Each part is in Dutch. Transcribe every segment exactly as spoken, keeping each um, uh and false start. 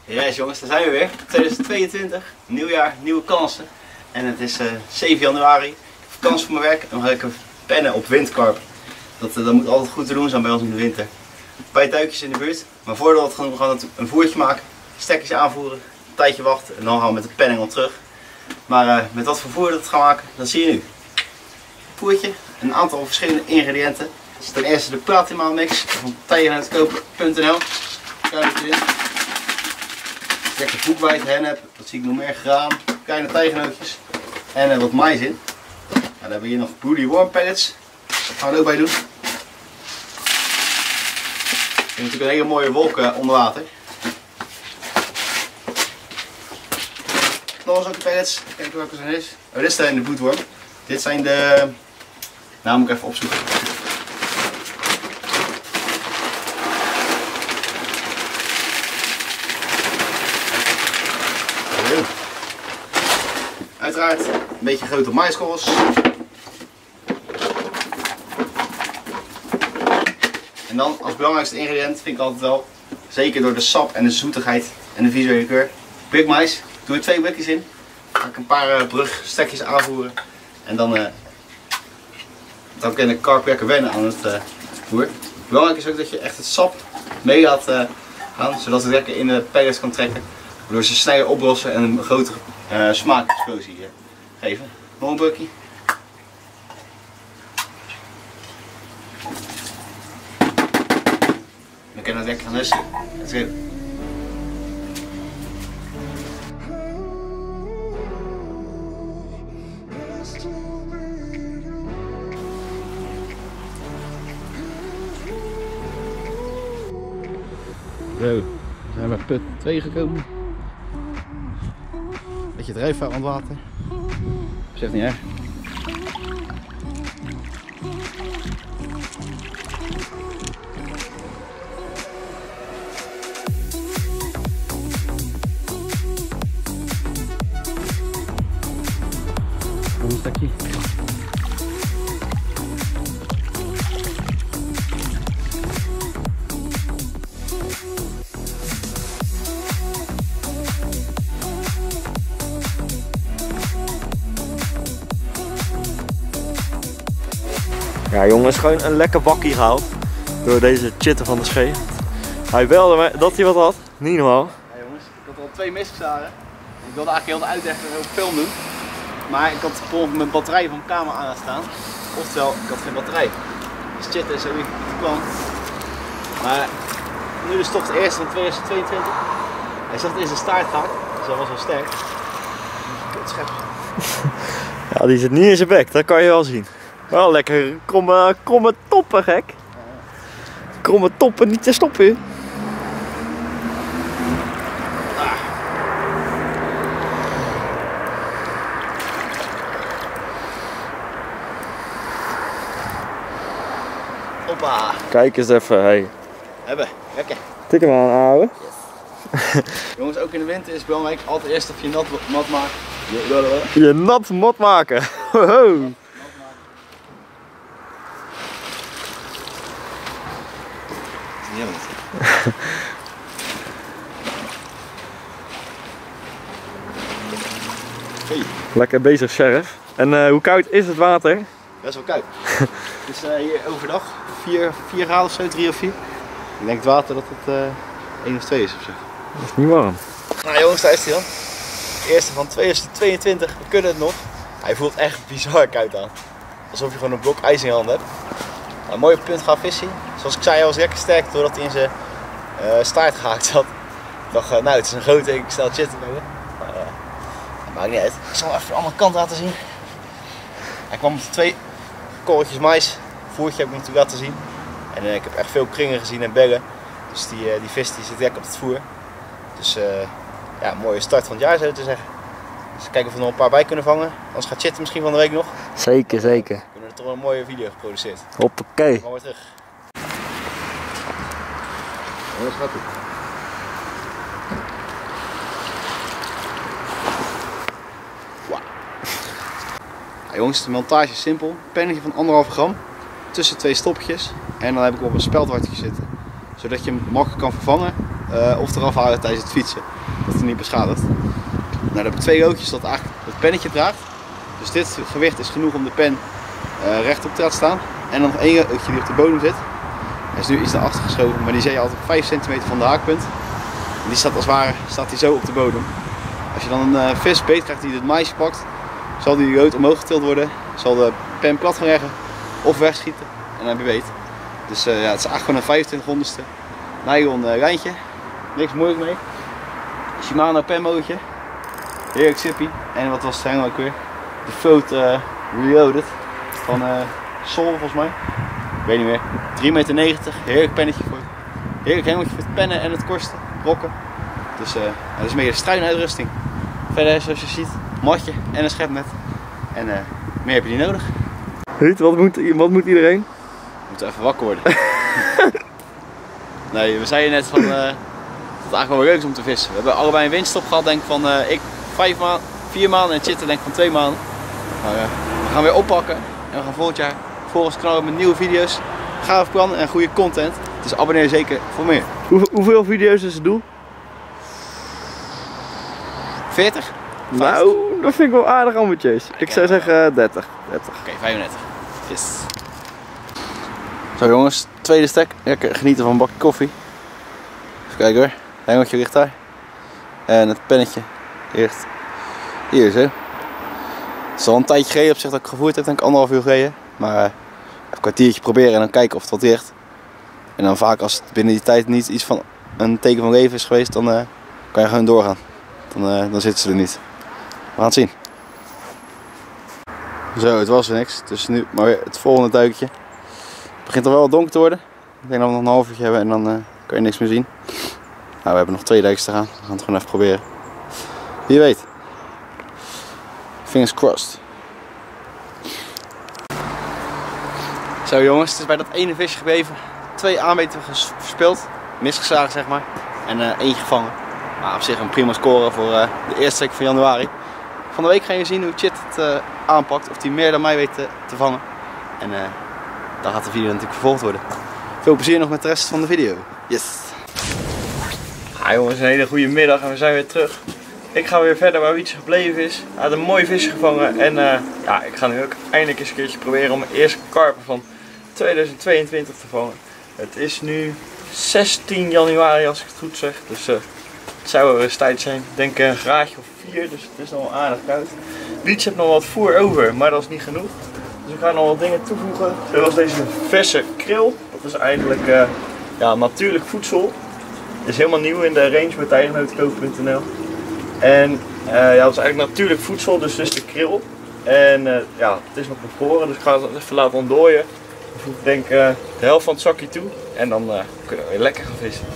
Yes jongens, daar zijn we weer. tweeduizend tweeëntwintig, nieuwjaar, nieuwe kansen. En het is uh, zeven januari. Ik heb vakantie voor mijn werk en dan ga ik pennen op windkarp. Dat, uh, dat moet altijd goed te doen zijn bij ons in de winter. Een paar duikjes in de buurt. Maar voordat we het gaan doen, we gaan een voertje maken. Stekjes aanvoeren, een tijdje wachten en dan gaan we met de penning terug. Maar uh, met wat voor voer dat gaan maken, dat zie je nu. Voertje, een aantal verschillende ingrediënten. Dus ten eerste de Platima mix van tijgenootkoper punt n l. Kijk erin. Lekker boekwijd, hennep, dat zie ik nog meer, graan, kleine tijgenootjes en uh, wat mais in. Ja, dan hebben we hier nog Broody Worm pellets. Dat gaan we er ook bij doen. Je hebt natuurlijk een hele mooie wolk uh, onder water. Nog eens ook de pellets, kijk welke er is. Oh, dit zijn de bloedworm. Dit zijn de... Nou moet ik even opzoeken. Uiteraard een beetje grote maiskorrels. En dan als belangrijkste ingrediënt vind ik altijd wel, zeker door de sap en de zoetigheid en de visuele kleur, blik mais. Doe er twee blikjes in. Dan ga ik een paar uh, brugstekjes aanvoeren. En dan, uh, dan kan de karp lekker wennen aan het uh, voer. Belangrijk is ook dat je echt het sap mee laat uh, gaan, zodat het lekker in de pellets kan trekken. Waardoor ze sneller oplossen en een grotere uh, smaakexplosie uh, geven. Nog een brukje. Dan kan je het lekker gaan lussen. Zo, we zijn bij put twee gekomen. Beetje drijfvuil aan het water. Zegt niet erg. Een stukje. Ja jongens, gewoon een lekker bakkie gehaald door deze chitter van de schee. Hij belde dat hij wat had, niet normaal. Ja jongens, ik had al twee misgeslagen. Ik wilde eigenlijk heel de uitleggen op film doen. Maar ik had bijvoorbeeld mijn batterij van mijn camera aan staan. Oftewel, ik had geen batterij. Dus chitter is zo niet kwam. Maar nu is het toch de eerste van tweeduizend tweeëntwintig. Hij zat in zijn staartgaak, dus dat was wel sterk. Kutschep. Ja, die zit niet in zijn bek, dat kan je wel zien. Wel lekker kromme, kromme toppen, gek. Kromme toppen niet te stoppen. Ah. Hoppa. Kijk eens even, hey. Hebben, lekker. Tik hem aan, ouwe. Yes. Jongens, ook in de winter is het belangrijk altijd eerst of je nat mat maakt. Je nat mot maken. Hoho. Hey. Lekker bezig, sheriff. En uh, hoe koud is het water? Best wel koud. Het is uh, hier overdag vier graden of zo, drie of vier. Ik denk het water dat het uh, één of twee is ofzo. Dat is niet warm. Nou jongens, daar is hij dan. De eerste van tweeduizend tweeëntwintig, we kunnen het nog. Hij voelt echt bizar koud aan. Alsof je gewoon een blok ijs in je hand hebt. Nou, mooie puntgaafvisie. Zoals ik zei, hij was lekker sterk doordat hij in zijn uh, staart gehaakt zat. Ik dacht, uh, nou het is een grote, ik snel chitten bij me. Maar uh, dat maakt niet uit. Ik zal even de andere kant laten zien. Hij kwam met twee korreltjes mais. Voertje heb ik natuurlijk laten zien. En uh, ik heb echt veel kringen gezien en bellen. Dus die, uh, die vis die zit lekker op het voer. Dus uh, ja, een mooie start van het jaar zou je te zeggen. Dus kijken of we er nog een paar bij kunnen vangen. Anders gaat chitten misschien van de week nog. Zeker, zeker. We kunnen er toch een mooie video geproduceerd. Hoppakee. Gaan we weer terug. Ja, dat gaat goed. Wow. Ja, jongens, de montage is simpel. Een pennetje van anderhalf gram tussen twee stopjes. En dan heb ik op een speldwartje zitten. Zodat je hem makkelijk kan vervangen uh, of eraf halen tijdens het fietsen. Dat het niet beschadigt. Nou, dan heb ik twee loodjes dat eigenlijk het pennetje draagt. Dus dit gewicht is genoeg om de pen uh, rechtop te laten staan. En dan nog één loodje die op de bodem zit. Hij is nu iets naar achter geschoven, maar die zet je altijd op vijf centimeter van de haakpunt. En die staat als het ware staat die zo op de bodem. Als je dan een uh, vis beet krijgt die het maisje pakt, zal die lood omhoog getild worden. Zal de pen plat gaan leggen of wegschieten en dan heb je beet. Dus uh, ja, het is eigenlijk gewoon een vijfentwintig honderdste nylon uh, lijntje. Niks moeilijk mee. Shimano penmootje. Heerlijk zippie. En wat was het helemaal ook weer? De Float uh, Reloaded van uh, Sol volgens mij. Ik weet niet meer. drie meter negentig. Heerlijk pennetje voor. Heerlijk hengeltje voor het pennen en het korsten. Rokken. Dus uh, dat is een beetje de struinuitrusting. Verder zoals je ziet, matje en een schepnet. En uh, meer heb je niet nodig. Ruud, wat moet, wat moet iedereen? We moeten even wakker worden. Nee, we zeiden net van uh, dat het eigenlijk wel leuk is om te vissen. We hebben allebei een winststop gehad, denk ik van uh, ik vijf maanden, vier maanden en Chitter denk ik van twee maanden. Maar uh, we gaan weer oppakken en we gaan volgend jaar volgens knallen met nieuwe video's, gaaf plan en goede content. Dus abonneer je zeker voor meer. Hoe, hoeveel video's is het doel? veertig? Nou, dat vind ik wel aardig ambitieus. Ik zou zeggen uh, dertig. dertig. Oké, okay, vijfendertig. Yes. Zo jongens, tweede stek. Lekker genieten van een bakje koffie. Even kijken hoor. Het hengeltje ligt daar. En het pennetje ligt hier zo. Het is al een tijdje geleden op zich dat ik gevoerd heb, denk ik anderhalf uur geleden. Maar uh, even een kwartiertje proberen en dan kijken of het wat ligt. En dan vaak als het binnen die tijd niet iets van een teken van leven is geweest, dan uh, kan je gewoon doorgaan. Dan, uh, dan zitten ze er niet. We gaan het zien. Zo, het was er niks. Dus nu maar weer het volgende duikje. Het begint al wel wat donker te worden. Ik denk dat we nog een half uurtje hebben en dan uh, kan je niks meer zien. Nou, we hebben nog twee duikjes te gaan. We gaan het gewoon even proberen. Wie weet. Fingers crossed. Zo jongens, het is bij dat ene visje gebleven. Twee aanmetingen verspeeld. Misgeslagen zeg maar. En uh, eentje gevangen. Maar op zich een prima score voor uh, de eerste week van januari. Van de week ga je zien hoe Chit het uh, aanpakt. Of hij meer dan mij weet te, te vangen. En uh, dan gaat de video natuurlijk vervolgd worden. Veel plezier nog met de rest van de video. Yes! Ja jongens, een hele goede middag en we zijn weer terug. Ik ga weer verder waar Wietse gebleven is. Hij had een mooi visje gevangen. En uh, ja, ik ga nu ook eindelijk eens een keertje proberen om mijn eerste karper van tweeduizend tweeëntwintig te vangen. Het is nu zestien januari als ik het goed zeg. Dus uh, het zou wel eens tijd zijn. Ik denk een graadje of vier, dus het is nog wel aardig koud. Wietse heeft nog wat voer over, maar dat is niet genoeg. Dus ik ga nog wat dingen toevoegen. Zoals deze verse kril. Dat is eigenlijk uh, ja, natuurlijk voedsel. Het is helemaal nieuw in de range met tijgernootenkoop punt n l. En uh, ja, dat is eigenlijk natuurlijk voedsel, dus dit is de kril. En uh, ja, het is nog bevroren, dus ik ga het even laten ontdooien. Ik voeg denk uh, de helft van het zakje toe en dan uh, kunnen we weer lekker gaan vissen.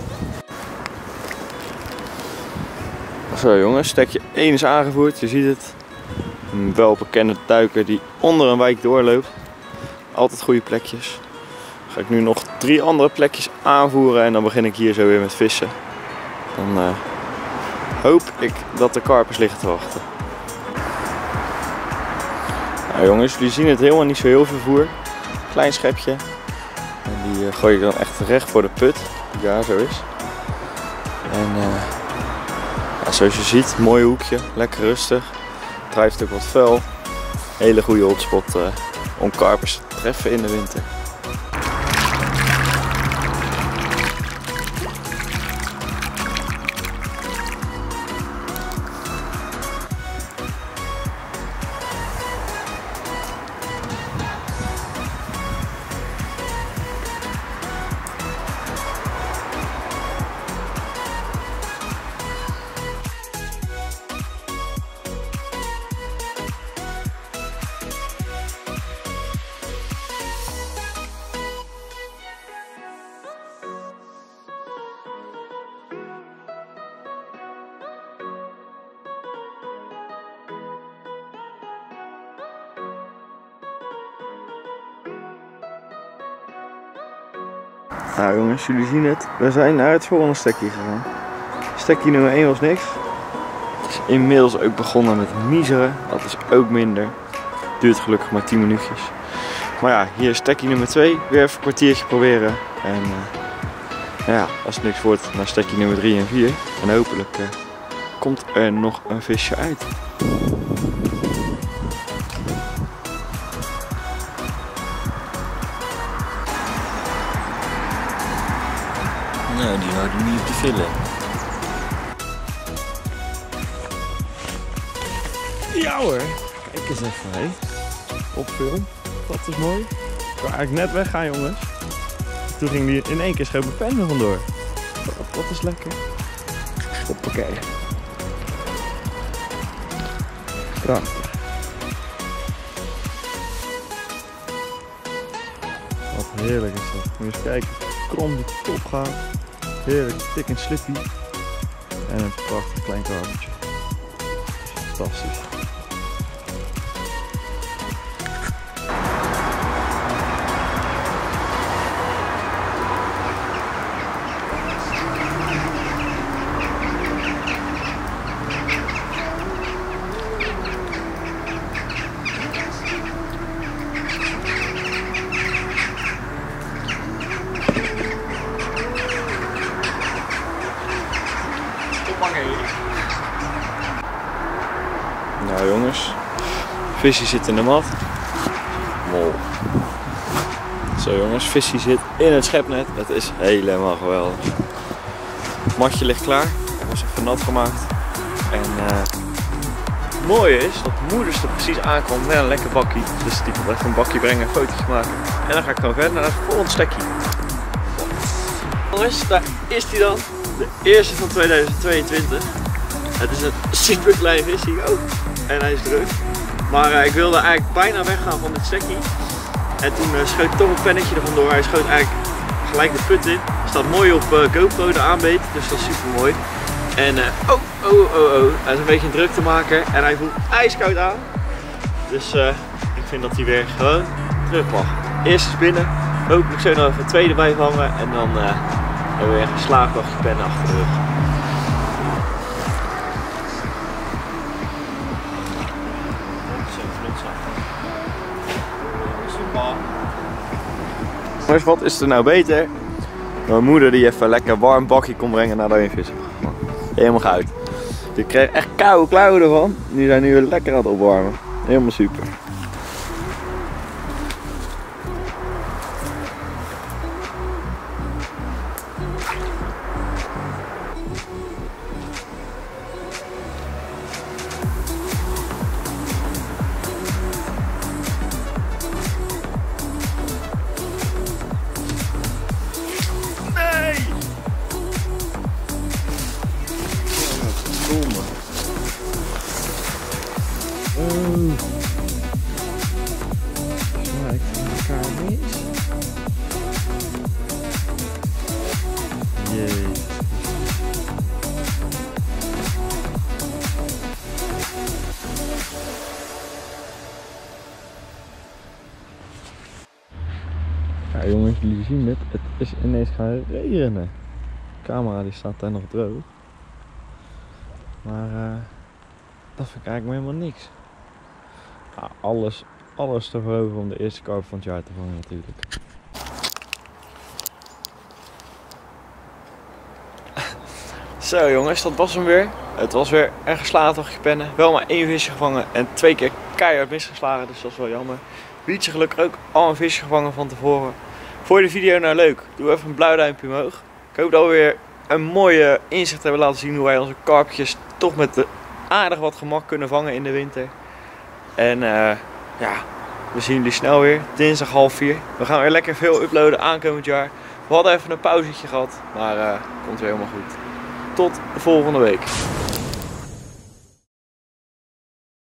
Zo jongens, stekje één is aangevoerd, je ziet het. Een welbekende duiker die onder een wijk doorloopt. Altijd goede plekjes. Dan ga ik nu nog drie andere plekjes aanvoeren en dan begin ik hier zo weer met vissen. Dan uh, hoop ik dat de karpers liggen te wachten. Nou jongens, jullie zien het helemaal niet zo heel veel voer. Klein schepje. En die uh, gooi ik dan echt recht voor de put. Die daar zo is. En uh, ja, zoals je ziet, mooi hoekje. Lekker rustig. Drijft ook wat vuil. Hele goede hotspot uh, om karpers te treffen in de winter. Nou jongens, jullie zien het. We zijn naar het volgende stekje gegaan. Stekje nummer één was niks. Het is inmiddels ook begonnen met miseren. Dat is ook minder. Duurt gelukkig maar tien minuutjes. Maar ja, hier is stekje nummer twee. Weer even een kwartiertje proberen. En uh, Nou ja, als het niks wordt, naar stekje nummer drie en vier. En hopelijk uh, komt er nog een visje uit. Nou, die houden niet op de villen. Ja hoor, kijk eens even hé. Op film, dat is mooi. Ik wou eigenlijk net weggaan jongens. Toen ging die in één keer schoot mijn pen er vandoor. Dat, dat is lekker. Hoppakee. Prachtig. Wat heerlijk is dat. Moet je eens kijken. Krom die top gaat. Heerlijk, dik en slippy. En een prachtig klein karpertje. Fantastisch. Nou jongens, visje zit in de mat. Mol. Zo jongens, visje zit in het schepnet. Het is helemaal geweldig. Het matje ligt klaar. Het was even nat gemaakt. En uh, het mooie is dat moeders er precies aankomt met een lekker bakkie. Dus die komt even een bakje brengen, een fotootje maken. En dan ga ik gewoon verder naar het volgende stekje. Jongens, daar is hij dan. De eerste van tweeduizend tweeëntwintig. Het is een super klein visje ook. En hij is druk. Maar uh, ik wilde eigenlijk bijna weggaan van dit stekje. En toen uh, schoot toch een pennetje er vandoor. Hij schoot eigenlijk gelijk de put in. Hij staat mooi op uh, GoPro, de aanbeet. Dus dat is super mooi. En uh, oh, oh, oh, oh. Hij is een beetje een drukte maken. En hij voelt ijskoud aan. Dus uh, ik vind dat hij weer gewoon terug mag. Eerst is binnen. Hopelijk zo nog even een tweede bij vangen. En dan uh, hebben we weer een geslaagd achtje pennen achter de rug. Maar wat is er nou beter? Mijn moeder die even een lekker warm bakje kon brengen nadat je een vis hebt. Helemaal goud. Je kreeg echt koude klauwen ervan. Die zijn nu weer lekker aan het opwarmen. Helemaal super. Oh. Kijk van elkaar mis. Jee. Ja jongens, jullie zien het. Het is ineens gaan regenen. De camera die staat daar nog droog. Maar uh, dat vind ik eigenlijk helemaal niks. Ja, alles, alles te veroveren om de eerste karper van het jaar te vangen natuurlijk. Zo jongens, dat was hem weer. Het was weer een geslaagd achtje pennen. Wel maar één visje gevangen en twee keer keihard misgeslagen, dus dat is wel jammer. Wietse gelukkig ook al een visje gevangen van tevoren. Vond je de video nou leuk? Doe even een blauw duimpje omhoog. Ik hoop dat we weer een mooie inzicht hebben laten zien hoe wij onze karpjes toch met de aardig wat gemak kunnen vangen in de winter. En uh, ja, we zien jullie snel weer, dinsdag half vier. We gaan weer lekker veel uploaden aankomend jaar. We hadden even een pauzetje gehad, maar uh, komt weer helemaal goed. Tot de volgende week.